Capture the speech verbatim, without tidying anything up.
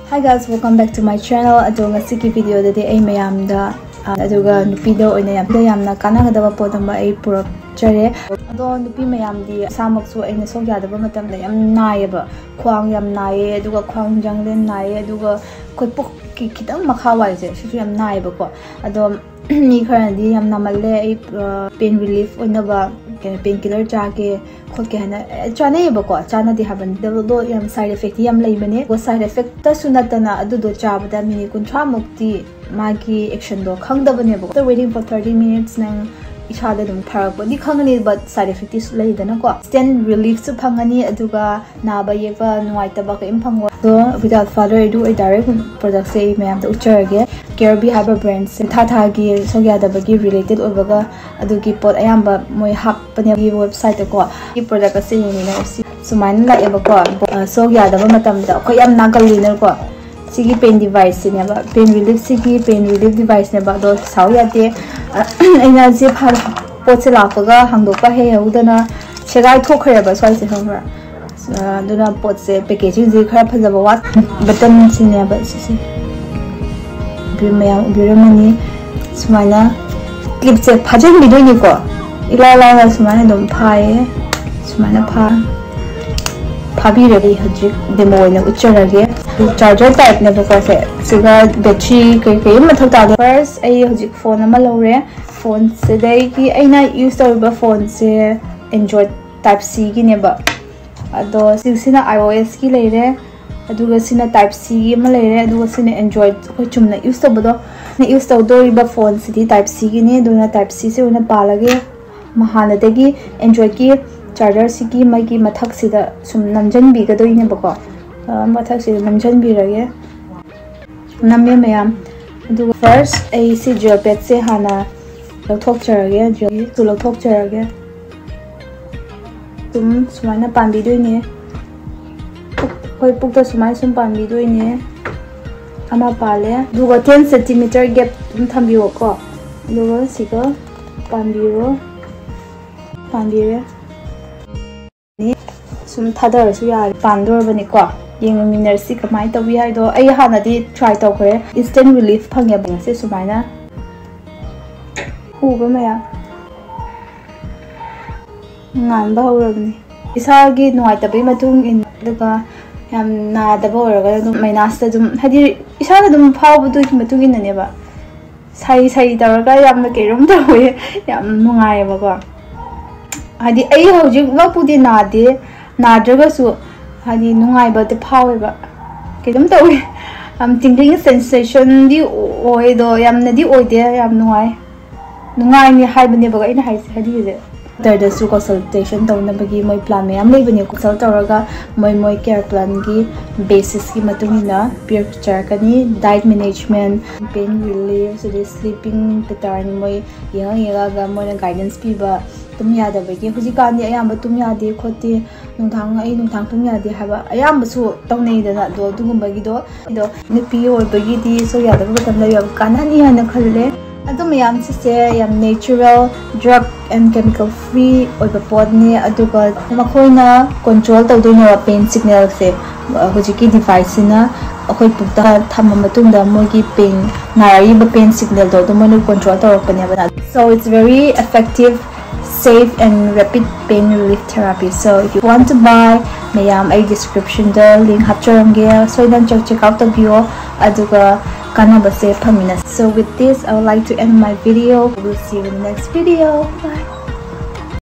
Hi guys, welcome back to my channel. Ado ngasi ki video da ai mayam da aduga nupi da oina yam da yamna kanagadaba podamba ai purap chare. Ado nupi mayam di samaksu aina sok yadaba matam da yam naayeba. Khwang yam naaye aduga khwang janglen naaye aduga khoi pok ki kitang makhawai je sisu yam naayeba ko. Ado ni kharandi yam namalle ai pain relief oina ba pain killer chake khot ke hana chana yeba ko chana di haban do yam side effect yam leibane go side effect ta sunatana adu do chabada mini kunthra mukti magi action do khangdabane ba. After waiting for thirty minutes nang ishada dum tharak body khangani but side effect is leidana ko stand relief su phangani aduga naba yeba nuaita ba ka imphango. So without further ado I direct product say mayam da ucharage Curebee haba brand se tha tha gi sogyada bagi related obaga adugi pot ayamba moi hap pane gi website ko gi product ase ni na sumain la eba ko sogyada ba matam da ko yam nagal liner ko sigi pain device ne ba pain relief sigi pain relief device ne ba do saw ya de aina je phar pot se la ga hangdokpa he udana segai thokhre ba swai se homra duna pot se packaging je khara phajaba wat button sine ba si mayam biramani sumaina clip se phajang bidoi ni ko ila la na sumaina dum phae sumaina pha phabi re hajik demo na ucharage charger type ne ko se siga battery kai kai mathau ta first ai hajik phone ama lore phone se dai ki aina use tawba phone se Android type C gi ne ba ado sina iOS ki leire aduga sina type C ma leire aduga sina Android ko chumna use tawdo na use tawdo iba phone city type C gi ne duna type C se una palage mahana degi Android ki charger si ki magi mathak sida sum namjan bi ga doi ne bako mathak sida namjan bi rage namme mayam aduga first ai si gel pad se hana lothok charage gel tu lothok charage tum sumaina pambi doi ne koi pukta sumai sum pambi doi ne ama pale duga ten centimeter gap tum thambiyo ko duga sika pambiro pambire ni sum thadar su ya pandor bani ko yeng miner si kamai tawi hai do ai hana di try taw kore instant relief phangya bang se sumaina uba maya ngan ba horabni isagi nuaitabai matung in duga yam na daba oraga dum mainasta dum hadi isana dum phawbu du matung in ne ba sai sai daraga yam na kerum tawe yam nungai ba ko hadi ai hojik lapudi na de na draga su hadi nungai ba te phawe ba kerum tawe am tingling sensation di oi do yam na di oi de yam nungai nungai ni haibane ba ina hai hadi je There is consultation down the my plan. I am leaving you consult my my care plan gi basis ki matungina peer charkani diet management pain relief so this sleeping pattern my yang yaga my guidance piba tum yada bagi hujikani ayamba tum yade khoti nungthang ai nungthang tum yade haba ayamba su tawnei da do dugumba gi do do nupi oi bagi di so yada batam la yam kanani hana khalle adum yam se yam natural drug and chemical free oiba pod ni aduga makhoina control tawdoina pain signal se hojiki device na akoi pukta thamma matungda mogi pain nari ba pain signal do mo control tawrapani ba so it's very effective safe and rapid pain relief therapy. So if you want to buy mayam a description the link hapcharamge so then check check out the video aduga kanaba se pamina. So with this I would like to end my video. We'll see you in the next video. Bye.